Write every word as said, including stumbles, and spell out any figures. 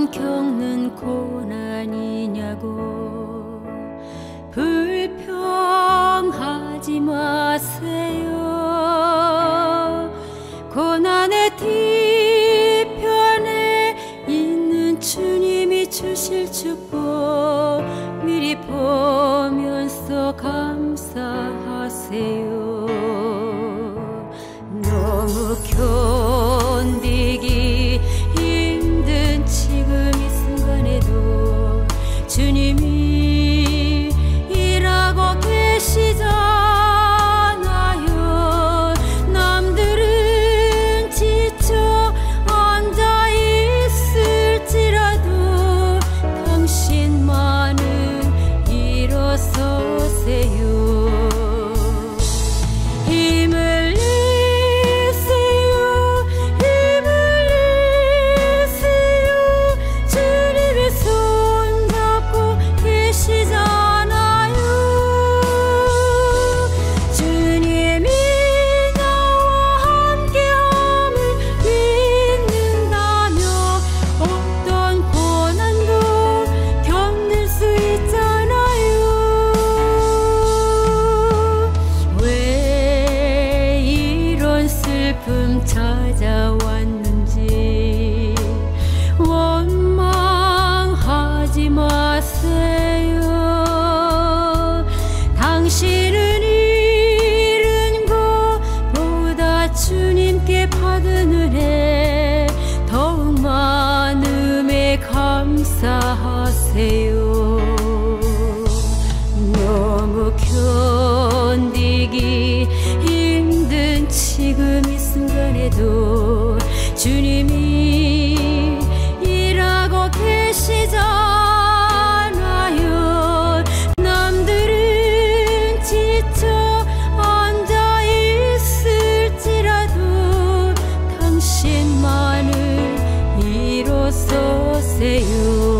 나만 겪는 고난이냐고 불평하지 마세요. 고난의 뒤편에 있는 주님이 주실 축복 미리 보면서 감사하세요. 너무 견디기 힘든 지금 이 순간에도 주님이 일하고 계시잖아요. 남들은 지쳐 앉아 있을지라도 당신만은 일어서세요. 힘을 슬픔 찾아왔는지 원망하지 마세요. 당신은 잃은 것보다 주님께 받은 은혜 더욱 많음에 감사하세요. 너무 견디기 힘든 지금 이 순간에도 주님이 일하고 계시잖아요. 남들은 지쳐 앉아 있을지라도 당신만을 일어서세요.